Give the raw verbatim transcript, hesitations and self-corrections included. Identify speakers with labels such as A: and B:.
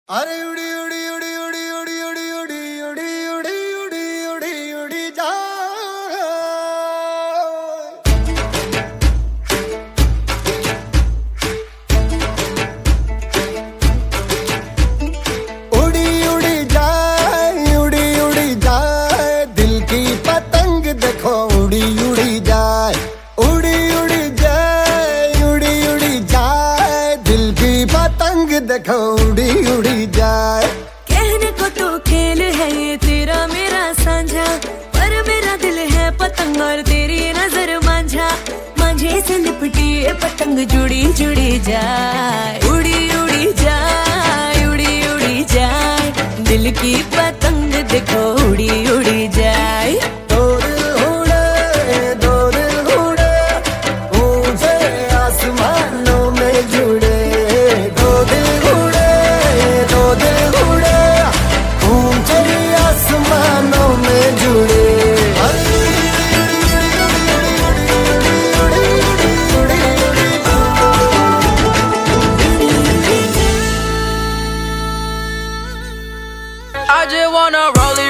A: अरे उड़ी उड़ी उड़ी उड़ी उड़ी उड़ी उड़ी उड़ी उड़ी उड़ी उड़ी उड़ी जा उड़ी उड़ी जाए उड़ी उड़ी जाए दिल की पतंग देखो उड़ी उड़ी जाए उड़ी उड़ी जाए उड़ी उड़ी जाए दिल की पतंग देखो उड़ी उड़ी जाए।
B: कहने को तो खेल है ये तेरा मेरा साझा, पर मेरा दिल है पतंग और तेरी नजर मांझा। मांझे से लिपटी ये पतंग जुड़ी जुड़ी जाए उड़ी उड़ी जाए उड़ी उड़ी जाए दिल की पतंग देखो उड़ी उड़ी जाए।
A: दो दिल उड़े दो दिल उड़े ऊंचे आसमानों में जुड़े दो दिल उड़े दो दिल उड़े ऊंचे आसमानों में जुड़े।
C: I just wanna roll it.